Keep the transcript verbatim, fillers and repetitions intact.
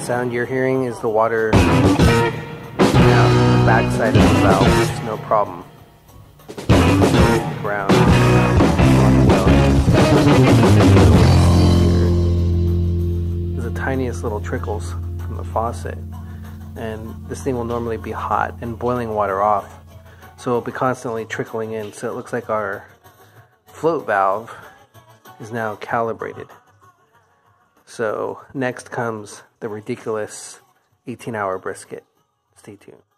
sound you're hearing is the water down the backside of the valve, which is no problem. Ground on well. There's the tiniest little trickles from the faucet, and this thing will normally be hot and boiling water off, so it'll be constantly trickling in. So it looks like our float valve is now calibrated. So next comes the ridiculous eighteen hour brisket. Stay tuned.